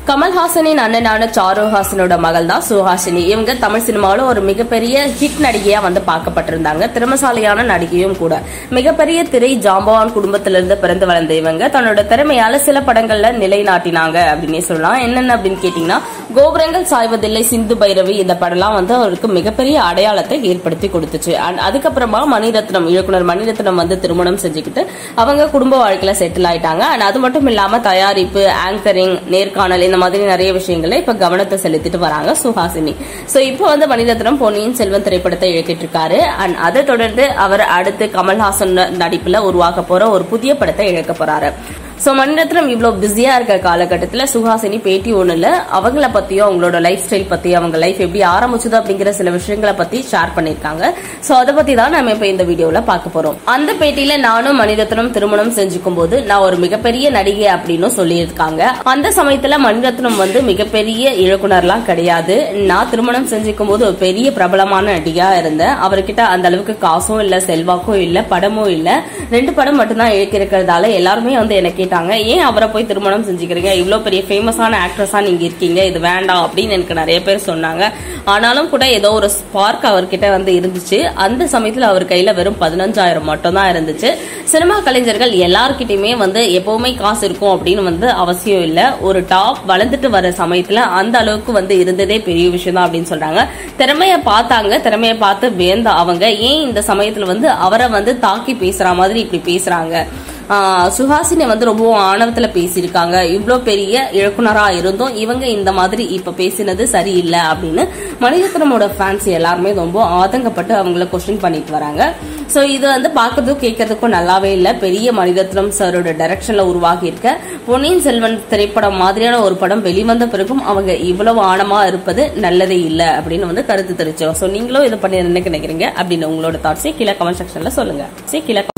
கமல்ஹாசனின் அண்ணனான சாருஹாசனோட மகள் தான் சுஹாசினி. இவங்க தமிழ் சினிமாவில் ஒரு மிகப்பெரிய ஹிட் நடிகையா வந்து பார்க்கப்பட்டிருந்தாங்க. திறமசாலியான நடிகையும் கூட. மிகப்பெரிய திரை ஜாம்பவான் குடும்பத்திலிருந்து பிறந்து வளர்ந்த இவங்க தன்னோட திறமையால சில படங்கள்ல நிலைநாட்டினாங்க அப்படின்னு சொல்லலாம். என்னென்ன அப்படின்னு கேட்டீங்கன்னா, கோபுரங்கள் சாய்வதில்லை, சிந்து பைரவி, இந்த படம்லாம் வந்து அவருக்கு மிகப்பெரிய அடையாளத்தை ஏற்படுத்தி கொடுத்துச்சு. அண்ட் அதுக்கப்புறமா மணிரத்னம், இயக்குனர் மணிரத்னம் வந்து திருமணம் செஞ்சுக்கிட்டு அவங்க குடும்ப வாழ்க்கையில செட்டில் ஆயிட்டாங்க. அண்ட் அது மட்டும் இல்லாம தயாரிப்பு, ஆங்கரிங், நேர்காணல், இந்த மாதிரி நிறைய விஷயங்களை இப்ப கவனத்தை செலுத்திட்டு வராங்க சுஹாசினி. சோ இப்போ வந்து மணிரத்னம் பொன்னியின் செல்வன் திரைப்படத்தை இயக்கிட்டு இருக்காரு. அண்ட் அதை தொடர்ந்து அவர் அடுத்து கமல்ஹாசன் நடிப்புல உருவாக்க போற ஒரு புதிய படத்தை இழக்க போறாரு. சோ மணிரத்னம் இவ்வளவு பிஸியா இருக்க காலகட்டத்துல சுஹாசினி பேட்டி ஒண்ணுல அவங்கள பத்தியோ, அவங்களோட லைஃப் ஸ்டைல் பத்தி, அவங்க லைஃப் எப்படி ஆரம்பிச்சது அப்படிங்கிற சில விஷயங்களை பத்தி ஷேர் பண்ணிருக்காங்க. சோ அதை பத்தி தான் நம்ம இப்ப இந்த வீடியோல பார்க்க போறோம். அந்த பேட்டியில நானும் மணிரத்னம் திருமணம் செஞ்சுக்கும் போது நான் ஒரு மிகப்பெரிய நடிகை அப்படின்னு சொல்லியிருக்காங்க. அந்த சமயத்துல மணிரத்னம் வந்து மிகப்பெரிய இயக்குனர்லாம் கிடையாது. நான் திருமணம் செஞ்சுக்கும் போது ஒரு பெரிய பிரபலமான நடிகையா இருந்தேன். அவர்கிட்ட அந்த அளவுக்கு காசும் இல்ல, செல்வாக்கும் இல்ல, படமும் இல்ல. 2 படம் மட்டும்தான் இயக்கிருக்கிறதால எல்லாருமே வந்து எனக்கு ஏன் அவரை போய் திருமணம் செஞ்சுக்கிறீங்க, இவ்வளவு பெரிய ஃபேமஸான ஆக்ட்ரஸா நீங்க இருக்கீங்க, இது வேண்டாம் அப்படின்னு எனக்கு நிறைய பேர் சொன்னாங்க. ஆனாலும் கூட ஏதோ ஒரு ஸ்பார்க் அவர்கிட்ட வந்து இருந்துச்சு. அந்த சமயத்துல அவர் கையில வெறும் 15,000 மட்டும் தான் இருந்துச்சு. சினிமா கலைஞர்கள் எல்லார்கிட்டயுமே வந்து எப்பவுமே காசு இருக்கும் அப்படின்னு வந்து அவசியம் இல்ல. ஒரு டாப் வளர்ந்துட்டு வர சமயத்துல அந்த அளவுக்கு வந்து இருந்ததே பெரிய விஷயம் தான் அப்படின்னு சொல்றாங்க. திறமைய பார்த்தாங்க, திறமைய பார்த்து வேந்த அவங்க ஏன் இந்த சமயத்துல வந்து அவரை வந்து தாக்கி பேசுற மாதிரி இப்படி பேசுறாங்க. சுஹாசினி வந்து ரொம்ப ஆணவத்துல பேசியிருக்காங்க. இவ்வளவு பெரிய இயக்குனரா இருந்தும் இவங்க இந்த மாதிரி இப்ப பேசினது சரியில்லை அப்படின்னு மணிரத்னமோட ஃபேன்ஸ் எல்லாருமே ரொம்ப ஆதங்கப்பட்டு அவங்கள கொஸ்டின் பண்ணிட்டு வராங்க. சோ இது வந்து பாக்குறதுக்கும் கேட்கறதுக்கும் நல்லாவே இல்ல. பெரிய மணிரத்னம் சாரோட டைரக்ஷன்ல உருவாகி இருக்க பொன்னியின் செல்வன் திரைப்படம் மாதிரியான ஒரு படம் வெளிவந்த பிறகும் அவங்க இவ்வளவு ஆழமா இருப்பது நல்லதே இல்ல அப்படின்னு வந்து கருத்து தெரிவிச்சோம். சோ நீங்களும் இதை பண்ணி என்ன நினைக்கிறீங்க அப்படின்னு உங்களோட தாட்ஸை கீழே கமெண்ட் செக்ஷன்ல சொல்லுங்க.